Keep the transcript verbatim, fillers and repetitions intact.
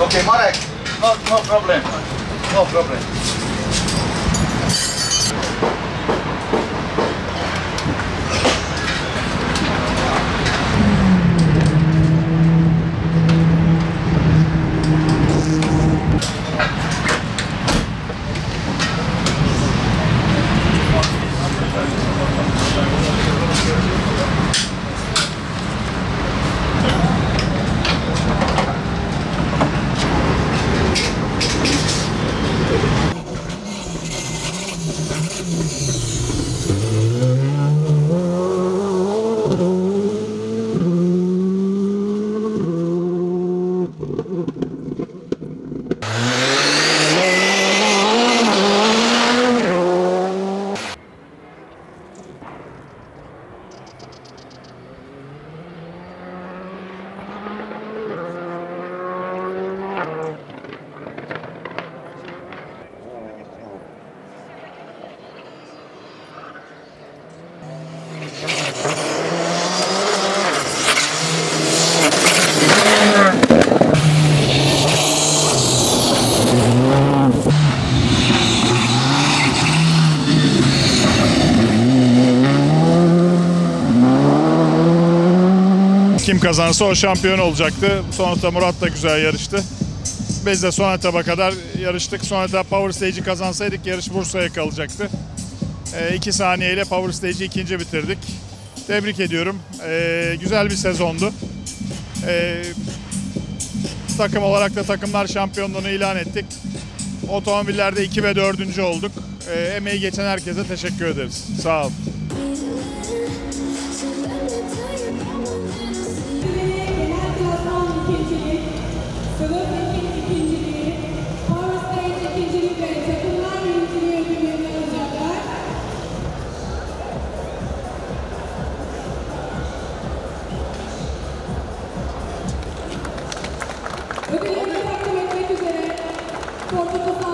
Okay, Marek, no, no problem. No problem. Kim kazanırsa o şampiyon olacaktı. Sonrasında Murat da güzel yarıştı. Biz de son etaba kadar yarıştık. Son etap Power Stage'i kazansaydık yarış Bursa'ya kalacaktı. E, iki saniyeyle Power Stage'i ikinci bitirdik. Tebrik ediyorum. E, güzel bir sezondu. E, takım olarak da takımlar şampiyonluğunu ilan ettik. Otomobillerde iki ve dördüncü olduk. E, emeği geçen herkese teşekkür ederiz. Sağ olun. Ödülleri takdim etmek üzere.